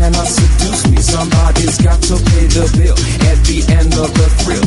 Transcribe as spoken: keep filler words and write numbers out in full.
cannot seduce me. Somebody's got to pay the bill at the end of the thrill.